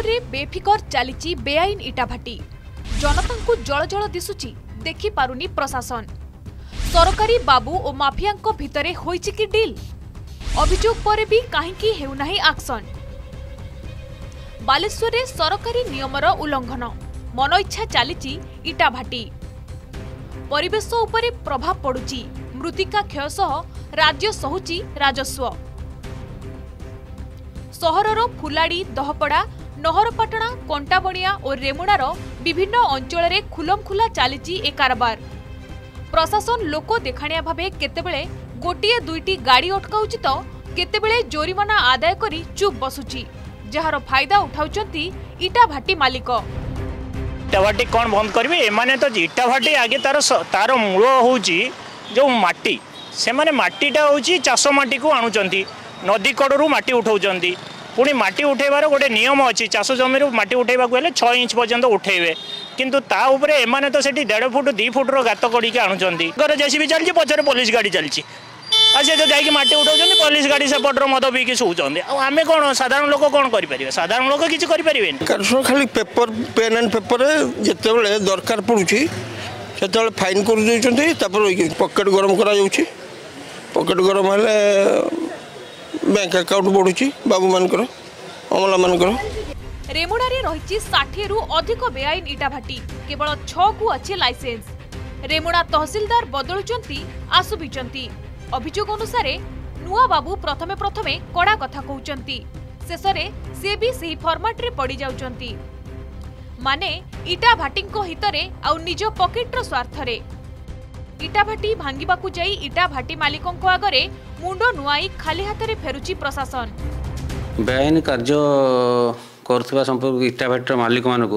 बालेश्वर रे बेफिकर चली बेआईन इटाभाटी जनता को जल जल दिशुची देखि पारुनी प्रशासन। सरकारी बाबू और माफिया भितरे होइछि कि डील अभियोग पर भी कहीं हेउनाही एक्शन। बालेश्वर रे सरकारी नियमर उल्लंघन मन इच्छा चली इटाभाटी परिवेश उपरे प्रभाव पड़ुची मृत्तिका क्षय सह राज्य सहुची राजस्व। सहरर फुलाड़ी दहपड़ा नहरपाटଣା कंटाबणिया और रेमुणार विभिन्न अंचल रे खुलमखुला चली ए कारबार। प्रशासन लोक देखाणिया भावे केतेबेले गोटिए दुईटी गाड़ी अटकाउची तो केतेबेले जोरिमाना आदाय करी चुप बसुची जहार फायदा उठाउचंती इटाभाटी मालिक। इटाभाटी कौन बंद करेंगे एमाने तो इटाभाटी आगे तार मूल हूँ जो माटी से माने माटीटा हूँ चाष माटी को आणुचंती नदी कड़ू माटी उठाउचंती पुणी माटी उठेबार गोटे नियम अच्छी चाष जमी माटी उठेबा को 6 इंच पर्यंत उठेबे किंतु ता उपरे एमाने तो सेठी 1.5 फुट 2 फुट गात कड़ी आणुचंती घर जेसीबी चलती पछरे पुलिस गाड़ी चलती से जो जाकि माटी उठाउचंती पुलिस गाड़ी सेपटर मद पीकी शोचंती आमे कौन साधारण लोक कौन करें साधारण लोक किसी करें खाली पेपर पेन एंड पेपर जिते दरकार पड़ुची से फाइन कर पकेट गरम करा पकेट गरम हेले बैंक अकाउंट बढ़ुची बाबू मानकर अमला मानकर। रेमुणारे रही 60 रु अधिक बेआईन इटाभाटी केवल 6 को अच्छे लाइसेंस। रेमुणा तहसीलदार बदलुचंती आसुबिचंती अभियोग अनुसार नुआ बाबू प्रथमे प्रथमे कड़ा कथा कहउचंती शेषरे से भी सही फॉर्मेट रे पड़ी जाउचंती माने इटाभाटीको हितरे आ निज पॉकेटर स्वार्थरे। इटाभाटी भांगिबाकू जाई इटाभाटी मालिकों आगरे मुंड नुआई खाली हाथ फेरुची प्रशासन। बेआईन कार्य करथबा संपर्क इटाभाटी मालिक मानकू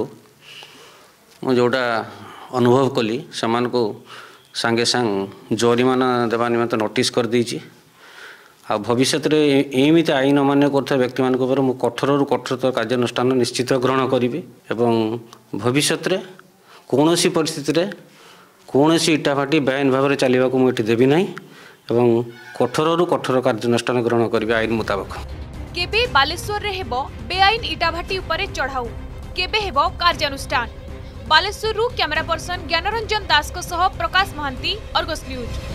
जोटा अनुभव कली समान को सांगे सांग जोरिमाना देवा निमित्त नोटिस कर दीची आ भविष्य में एमती आईन अमान्य कर व्यक्ति मान कठोर कठोर कार्यानुष्ठान निश्चित ग्रहण करी एवं भविष्य में कौन सी परिस्थिति कौन सी इटाभाटी बेआईन भाव में चलने को मुझे देवी ना एवं कठोर कठोर कार्यानुष्ठान ग्रहण करी आईन मुताबक। केबे बालेश्वर रे हेबो बेआईन इटाभाटी उपरे चढ़ाऊ केबे हेबो कार्यानुष्ठान। बालेश्वर कैमरा पर्सन ज्ञानरंजन दास को सह प्रकाश महांती, अर्गस न्यूज।